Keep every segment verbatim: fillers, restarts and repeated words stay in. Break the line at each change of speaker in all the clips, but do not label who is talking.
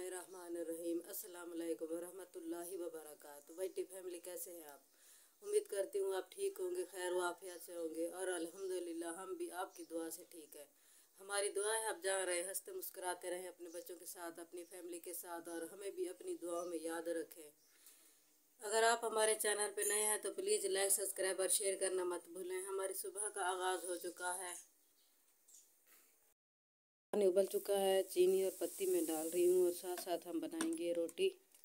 बिस्मिल्लाहिर्रहमानिर्रहीम। अस्सलाम वालेकुम वरहमतुल्लाहि वबरकातुहू। वाइटी फैमिली, कैसे हैं आप? उम्मीद करती हूँ आप ठीक होंगे, खैर वाफियत से होंगे और अल्हम्दुलिल्लाह हम भी आपकी दुआ से ठीक है। हमारी दुआ है आप जहाँ रहे हंसते मुस्कुराते रहें अपने बच्चों के साथ, अपनी फैमिली के साथ, और हमें भी अपनी दुआओं में याद रखें। अगर आप हमारे चैनल पे नए हैं तो प्लीज़ लाइक सब्सक्राइब और शेयर करना मत भूलें। हमारी सुबह का आगाज़ हो चुका है। पानी उबल चुका है, चीनी और पत्ती में डाल रही हूँ और साथ साथ हम बनाएंगे रोटी।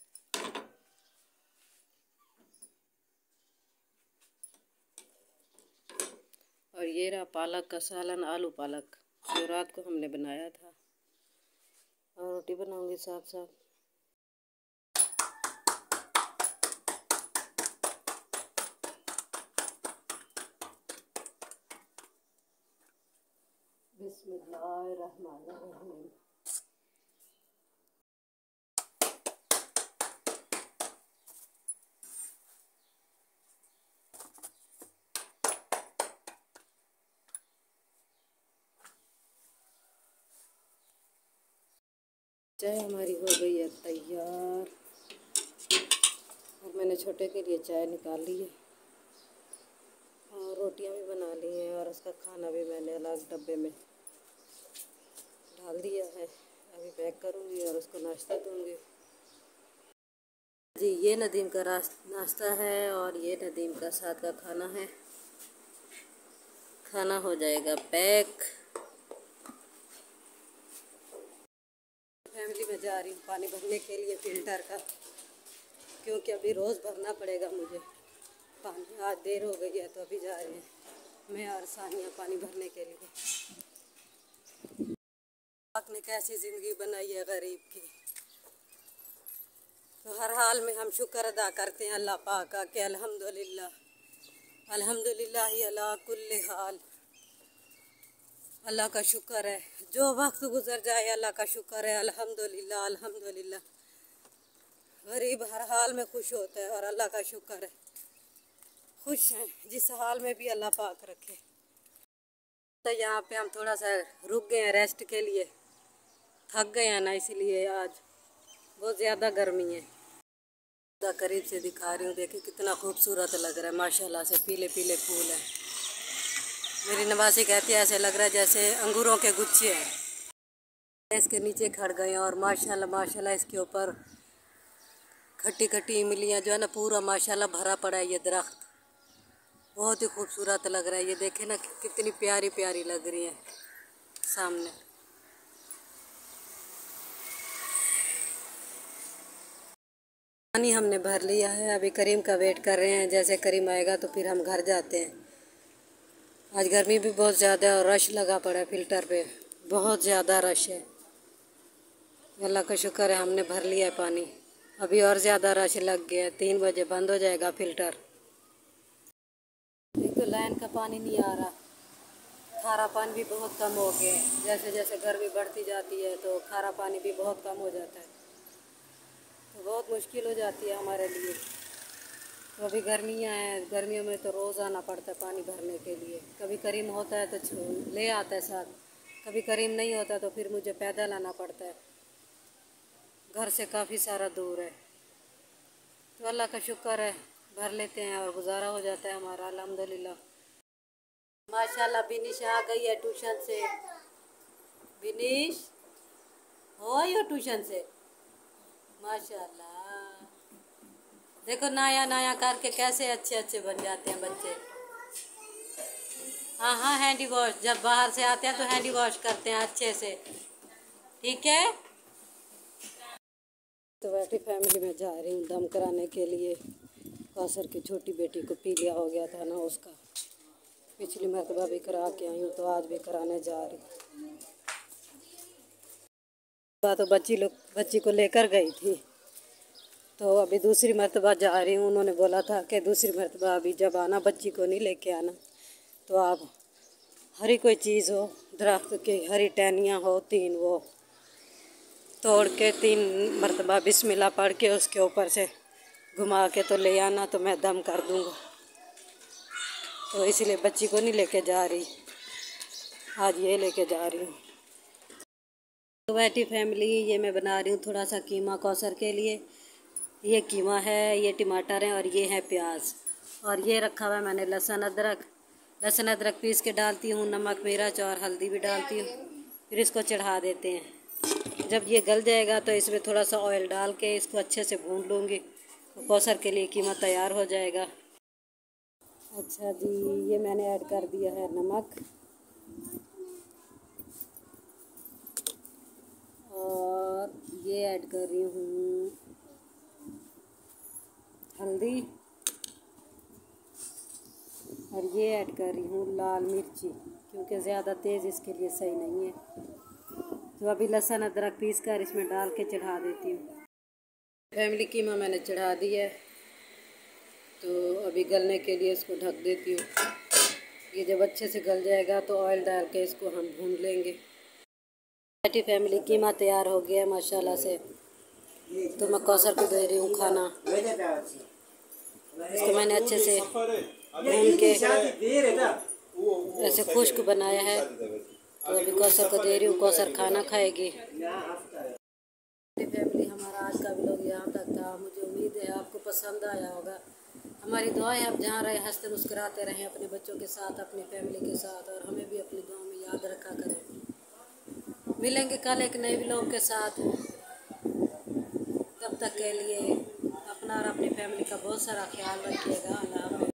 और ये रहा पालक का सालन, आलू पालक जो रात को हमने बनाया था, और रोटी बनाऊंगी साथ साथ। बिस्मिल्लाहिर्रहमानिर्रहीम। चाय हमारी हो गई है तैयार, और मैंने छोटे के लिए चाय निकाल ली है और रोटियां भी बना ली हैं, और उसका खाना भी मैंने अलग डब्बे में डाल दिया है। अभी पैक करूंगी और उसको नाश्ता दूंगी। जी, ये नदीम का नाश्ता है और ये नदीम का साथ का खाना है। खाना हो जाएगा पैक। फैमिली में जा रही हूँ पानी भरने के लिए फिल्टर का, क्योंकि अभी रोज़ भरना पड़ेगा मुझे पानी। आज देर हो गई है तो अभी जा रहे हैं मैं और सानिया पानी भरने के लिए। आपने कैसी ज़िंदगी बनाई है गरीब की, तो हर हाल में हम शुक्र अदा करते हैं अल्लाह पाक का कि अल्हम्दुलिल्लाह अल्हम्दुलिल्लाह ही अला कुल्ले हाल। अल्लाह का शुक्र है, जो वक्त गुजर जाए अल्लाह का शुक्र है। अल्हम्दुलिल्लाह अल्हम्दुलिल्लाह। गरीब हर हाल में खुश होता है और अल्लाह का शुक्र है, खुश हैं जिस हाल में भी अल्लाह पाक रखे। तो यहाँ पे हम थोड़ा सा रुक गए हैं रेस्ट के लिए, थक गए हैं ना, इसलिए आज बहुत ज़्यादा गर्मी है। करीब से दिखा रही हूँ, देखिए कितना खूबसूरत लग रहा है माशाल्लाह से। पीले पीले फूल हैं। मेरी नवासी कहती है ऐसे लग रहा है जैसे अंगूरों के गुच्छे हैं। इसके नीचे खड़ गए हैं और माशाल्लाह माशाल्लाह इसके ऊपर खट्टी खट्टी इमलियाँ जो है ना, पूरा माशाल्लाह भरा पड़ा है। ये दरख्त बहुत ही खूबसूरत लग रहा है। ये देखे ना कितनी प्यारी प्यारी लग रही है सामने। पानी हमने भर लिया है, अभी करीम का वेट कर रहे हैं। जैसे करीम आएगा तो फिर हम घर जाते हैं। आज गर्मी भी बहुत ज़्यादा है और रश लगा पड़ा है फिल्टर पे, बहुत ज़्यादा रश है। अल्लाह का शुक्र है हमने भर लिया है पानी। अभी और ज़्यादा रश लग गया है, तीन बजे बंद हो जाएगा फिल्टर। एक तो लाइन का पानी नहीं आ रहा, खारा पानी भी बहुत कम हो गया है। जैसे जैसे गर्मी बढ़ती जाती है तो खारा पानी भी बहुत कम हो जाता है, तो बहुत मुश्किल हो जाती है हमारे लिए। तो अभी गर्मियाँ हैं, गर्मियों में तो रोज़ आना पड़ता है पानी भरने के लिए। कभी करीम होता है तो ले आता है साथ, कभी करीम नहीं होता तो फिर मुझे पैदल आना पड़ता है, घर से काफ़ी सारा दूर है। तो अल्लाह का शुक्र है भर लेते हैं और गुजारा हो जाता है हमारा अल्हम्दुलिल्लाह। माशाल्लाह बिनिश आ गई है ट्यूशन से। बिनिश हो यो ट्यूशन से माशाल्लाह। देखो नया नया करके कैसे अच्छे अच्छे बन जाते हैं बच्चे। हाँ हाँ, हैंडी वॉश जब बाहर से आते हैं तो हैंडी वॉश करते हैं अच्छे से, ठीक है। तो वैसी फैमिली में जा रही हूँ दम कराने के लिए। कासर की छोटी बेटी को पीलिया हो गया था ना, उसका पिछली मरतबा भी करा के आई हूँ तो आज भी कराने जा रही हूँ। तो बच्ची लोग बच्ची को लेकर गई थी, तो अभी दूसरी मरतबा जा रही हूँ। उन्होंने बोला था कि दूसरी मरतबा अभी जब आना बच्ची को नहीं लेके आना, तो आप हरी कोई चीज़ हो, दरख्त की हरी टहनियाँ हो तीन, वो तोड़ के तीन मरतबा बिस्मिल्लाह पढ़ के उसके ऊपर से घुमा के तो ले आना, तो मैं दम कर दूँगा। तो इसलिए बच्ची को नहीं लेके जा रही, आज ये लेके जा रही हूँ। तो बैठी फैमिली, ये मैं बना रही हूँ थोड़ा सा कीमा कौसर के लिए। ये कीमा है, ये टमाटर हैं और ये है प्याज, और ये रखा हुआ है मैंने लहसुन अदरक। लहसुन अदरक पीस के डालती हूँ, नमक मिर्च और हल्दी भी डालती हूँ। फिर इसको चढ़ा देते हैं। जब ये गल जाएगा तो इसमें थोड़ा सा ऑयल डाल के इसको अच्छे से भून लूँगी। तो कौसर के लिए कीमा तैयार हो जाएगा। अच्छा जी, ये मैंने ऐड कर दिया है नमक, और ये ऐड कर रही हूँ हल्दी, और ये ऐड कर रही हूँ लाल मिर्ची, क्योंकि ज़्यादा तेज़ इसके लिए सही नहीं है। तो अभी लहसुन अदरक पीस कर इसमें डाल के चढ़ा देती हूँ। फैमिली कीमा मैंने चढ़ा दिया है, तो अभी गलने के लिए इसको ढक देती हूँ। ये जब अच्छे से गल जाएगा तो ऑयल डाल के इसको हम भून लेंगे। बैठी फैमिली, कीमा तैयार हो गया माशाल्लाह से। तो मैं कौसर को दे रही हूँ खाना। इसको मैंने अच्छे से भून के ऐसे खुश्क बनाया है। तो अभी कौसर को दे रही हूँ, कौसर खाना खाएगी। फैमिली, हमारा आज का व्लॉग यहाँ तक था। मुझे उम्मीद है आपको पसंद आया होगा। हमारी दुआ है आप जहाँ रहे हंसते मुस्कुराते रहें अपने बच्चों के साथ, अपनी फैमिली के साथ, और हमें भी अपनी दुआ में याद रखा करें। मिलेंगे कल एक नए व्लॉग के साथ। तब तक के लिए अपना और अपनी फैमिली का बहुत सारा ख्याल रखिएगा। अल्लाह हाफ़िज़।